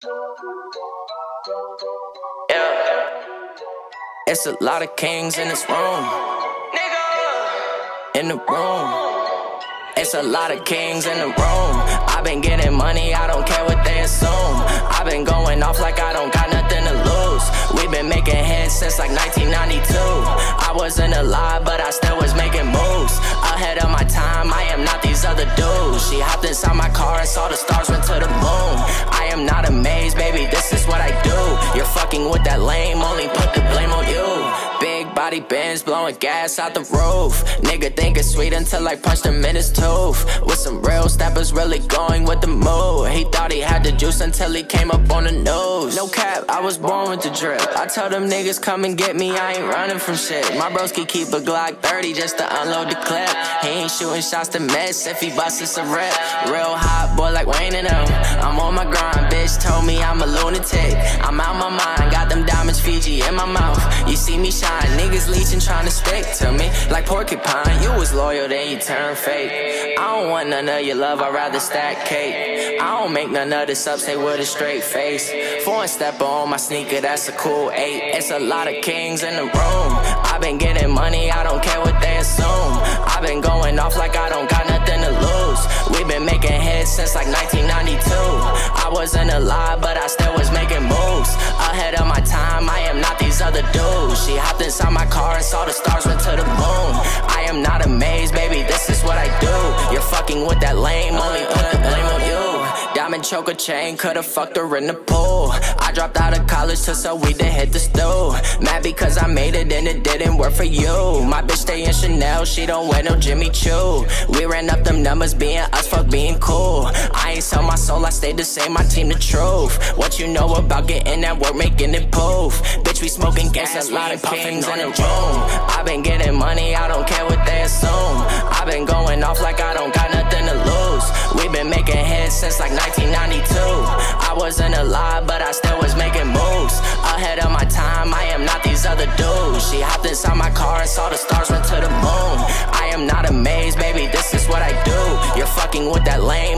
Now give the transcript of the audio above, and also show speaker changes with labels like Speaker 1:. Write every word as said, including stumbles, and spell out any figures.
Speaker 1: Yeah. It's a lot of kings in this room. In the room. It's a lot of kings in the room. I've been getting money, I don't care what they assume. I've been going off like I don't got nothing to lose. We've been making hits since like nineteen ninety-two. I wasn't alive, but I still was making moves. Ahead of my time, I am not these other dudes. She hopped inside my car and saw the stars went to the moon. I am not amazed, baby, this is what I do. You're fucking with that lame, only put the blame on you. Big body Benz blowing gas out the roof. Nigga think it's sweet until I punched him in his tooth. With some real steppers really going with the move. He thought he had the juice until he came up on the news. No cap, I was born with the drip. I tell them niggas come and get me, I ain't running from shit. My broski keep a Glock thirty just to unload the clip. He ain't shooting shots to miss, if he busts it's a rip. Real hot boy like Wayne and them. I'm on my grind, bitch told me I'm a lunatic. I'm out my mind, got them diamonds Fiji in my mouth. You see me shine, niggas leeching trying to stick to me like porcupine. You was loyal, then you turn fake. I don't want none of your love, I'd rather stack cake. I don't make none of this up, say with a straight face. Foreign stepper on my sneaker, that's a cool eight. It's a lot of kings in the room. I've been getting money, I don't care what they assume. I've been going off like I don't got nothing to lose. We've been making hits since like nineteen ninety-two. I wasn't alive, but I still was making moves. Ahead of my time, I am not these other dudes. She hopped inside my car and saw the stars went to the moon. I am not amazed, baby, this is what I do. You're fucking with that lame, only put the blame on you. Diamond choker chain, could've fucked her in the pool. I dropped out of college to sell weed to hit the stool. Mad because I made it and it didn't work for you. My bitch stay in Chanel, she don't wear no Jimmy Choo. We ran up them numbers, being us, fuck being cool. I ain't sell my soul, I stayed the same, my team the truth. What you know about getting that work, making it poof? Bitch, we smoking gas, a lot of kings in the room. I've been getting money, I don't care what they assume. I've been going off like I don't got nothing to lose. We've been making hits since like nineteen ninety-two. I wasn't alive, but I still was making moves. Ahead of my time, I am not these other dudes. She hopped inside my car and saw the stars went to the moon. I am not amazed, baby, this is what I do. You're fucking with that lame,